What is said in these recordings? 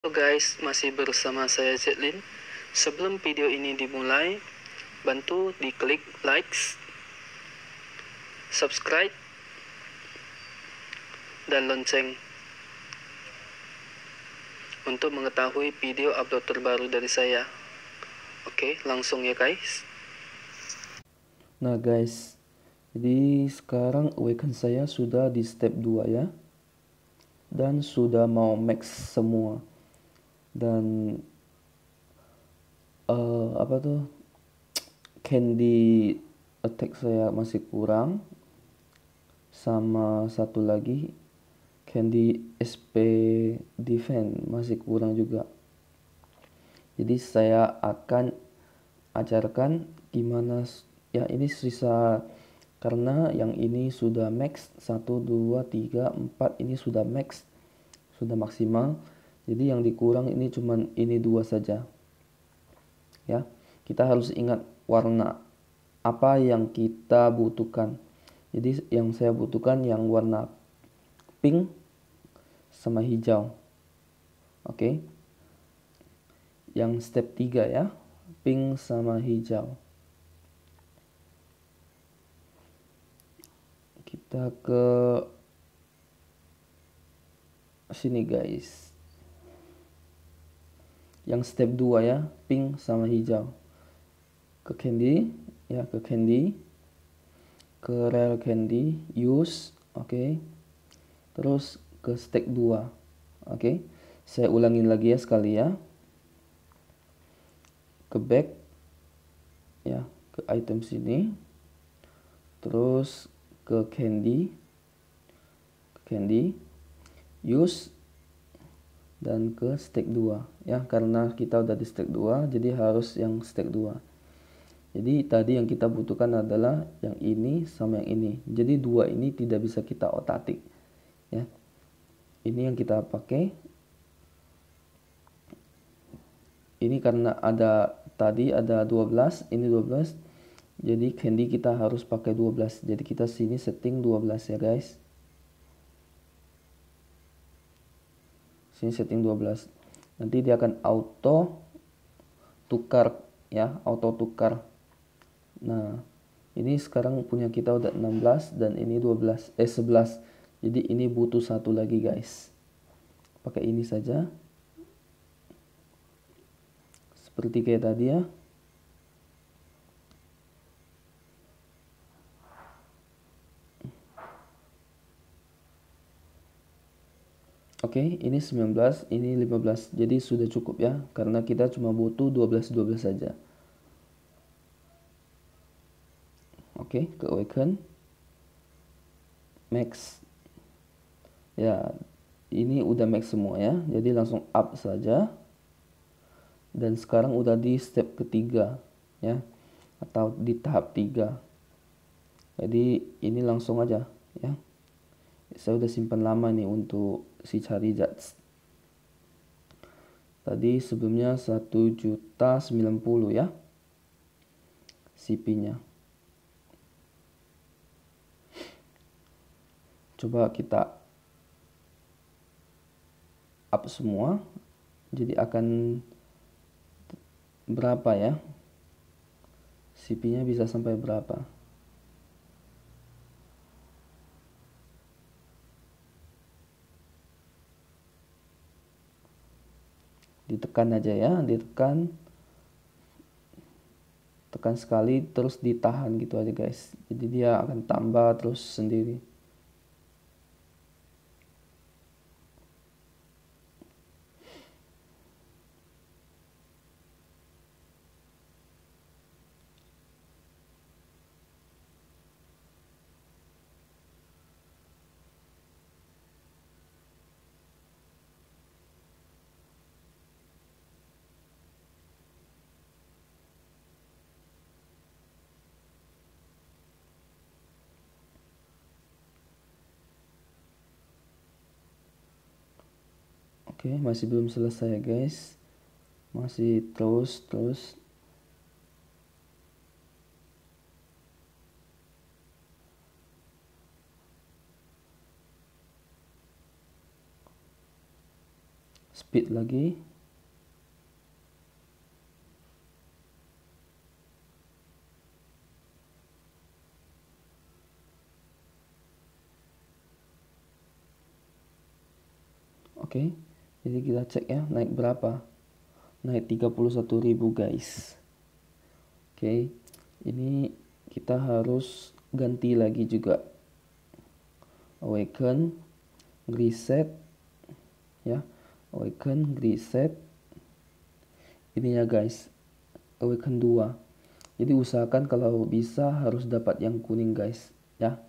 Halo guys, masih bersama saya Zetlin. Sebelum video ini dimulai, bantu diklik like, subscribe, dan lonceng untuk mengetahui video upload terbaru dari saya. Oke, langsung ya guys. Nah guys, jadi sekarang awaken saya sudah di step 2 ya. Dan sudah mau max semua. Dan candy attack saya masih kurang. Sama satu lagi, candy SP defense masih kurang juga. Jadi saya akan ajarkan gimana ya, ini sisa karena yang ini sudah max 1 2 3 4, ini sudah max, sudah maksimal. Jadi yang dikurang ini cuman ini dua saja ya. Kita harus ingat warna apa yang kita butuhkan. Jadi yang saya butuhkan yang warna pink sama hijau. Oke. Yang step 3 ya, pink sama hijau. Kita ke sini guys. Yang step 2 ya, pink sama hijau. Ke candy ya, ke candy, ke rare candy, use, oke. Terus ke step 2. Oke. Saya ulangin lagi ya sekali ya. Ke back ya, ke item sini. Terus ke candy, use, dan ke stack 2 ya, karena kita udah di stack 2 jadi harus yang stack 2. Jadi tadi yang kita butuhkan adalah yang ini sama yang ini. Jadi dua ini tidak bisa kita otak-atik ya. Ini yang kita pakai. Ini karena ada tadi ada 12, ini 12. Jadi candy kita harus pakai 12. Jadi kita sini setting 12 ya guys. Sini setting 12. Nanti dia akan auto tukar ya, auto tukar. Nah, ini sekarang punya kita udah 16 dan ini 11. Jadi ini butuh satu lagi guys. Pakai ini saja. Seperti kayak tadi ya. Oke, ini 19, ini 15. Jadi sudah cukup ya, karena kita cuma butuh 12 saja. Oke, ke awaken. Max. Ya, ini udah max semua ya. Jadi langsung up saja. Dan sekarang udah di step ketiga ya, atau di tahap 3. Jadi ini langsung aja ya. Saya udah simpan lama nih untuk si Charizard. Tadi sebelumnya 1.090.000 ya CP-nya. Coba kita up semua. Jadi akan berapa ya? CP-nya bisa sampai berapa? Ditekan aja ya, ditekan, tekan sekali terus ditahan gitu aja guys. Jadi dia akan tambah terus sendiri. Oke, masih belum selesai guys. Masih terus. speed lagi. Oke, jadi kita cek ya naik berapa. Naik 31.000 guys. Oke, ini kita harus ganti lagi juga. Awaken, reset ya. Awaken, reset. Ini ya guys, Awaken 2. Jadi usahakan kalau bisa harus dapat yang kuning guys ya.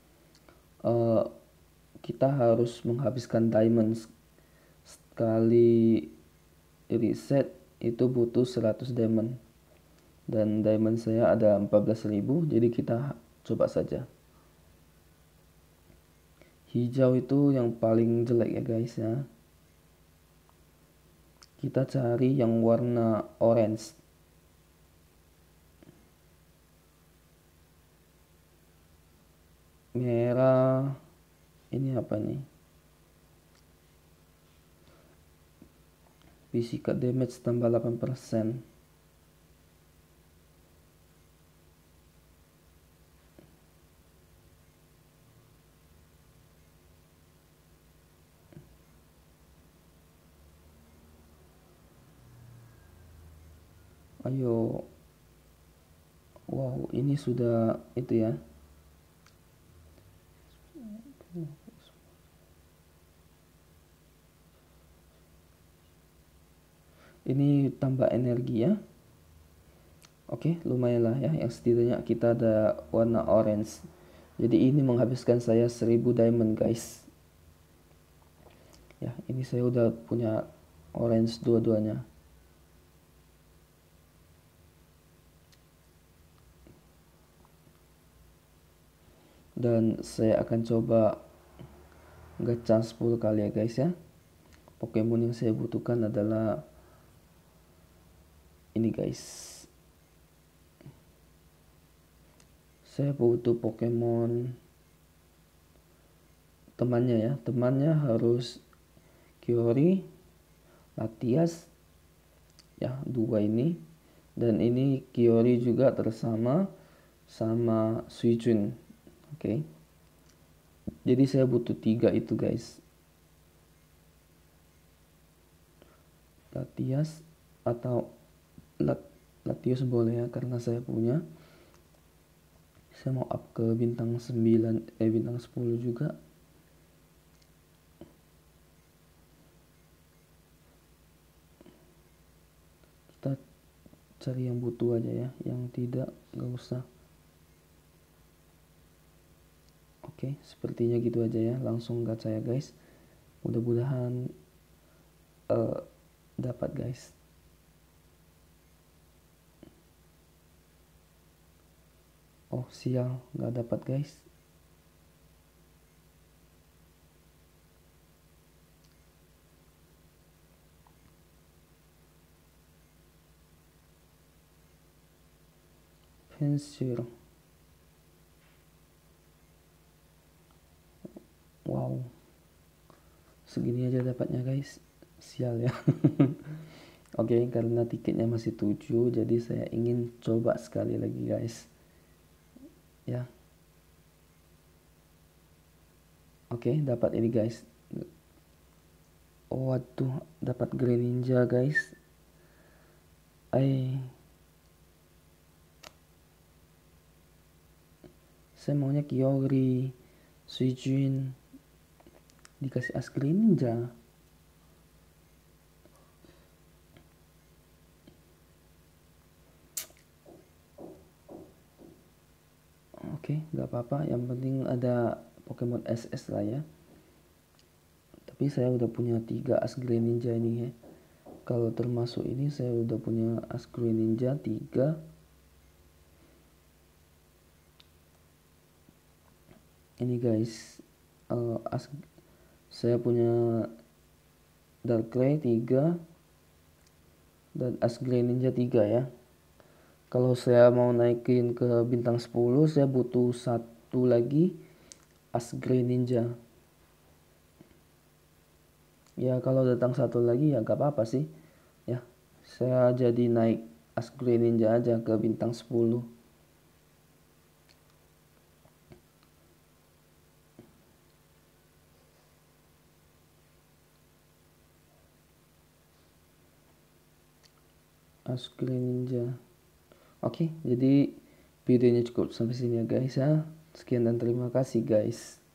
Kita harus menghabiskan diamond. Sekali reset itu butuh 100 diamond. Dan diamond saya ada 14.000, jadi kita coba saja. Hijau itu yang paling jelek ya guys ya. Kita cari yang warna orange. Merah. Ini apa nih? Physical damage tambah 8%. Ayo. Wow, ini sudah itu ya. Ini tambah energi ya. Oke, lumayan lah ya. Yang setidaknya kita ada warna orange. Jadi ini menghabiskan saya 1000 diamond guys. Ya, ini saya udah punya orange dua-duanya. Dan saya akan coba gacha 10 kali ya guys ya. Pokemon yang saya butuhkan adalah ini guys. Saya butuh Pokemon temannya ya. Temannya harus Kyori, Latias ya, dua ini. Dan ini Kyori juga tersama sama Suicune. Oke. Jadi saya butuh 3 itu guys. Latias atau Latios boleh ya, karena saya punya. Saya mau up ke bintang 9 bintang 10 juga. Kita cari yang butuh aja ya, yang tidak nggak usah. Oke, sepertinya gitu aja ya, langsung gacha ya guys. Mudah-mudahan dapat guys. Oh sial, nggak dapat guys. Pensir. Wow, segini aja dapatnya guys, sial ya. Oke, karena tiketnya masih 7, jadi saya ingin coba sekali lagi guys ya. Oke, dapat ini guys. Oh waduh, dapat Greninja guys. Saya maunya Kyogre, Suicune, dikasih as Greninja. Oke, nggak apa-apa, yang penting ada Pokemon SS lah ya. Tapi saya udah punya 3 as Greninja ini ya. Kalau termasuk ini saya udah punya as Greninja 3. Ini guys, saya punya Darkrai 3 dan as Greninja 3 ya. Kalau saya mau naikin ke bintang 10, saya butuh 1 lagi as Greninja. Ya kalau datang satu lagi ya gak apa-apa sih. Ya, saya jadi naik Ask Greninja aja ke bintang 10. Ask Greninja. Oke, jadi videonya cukup sampai sini ya guys ya. Sekian dan terima kasih guys.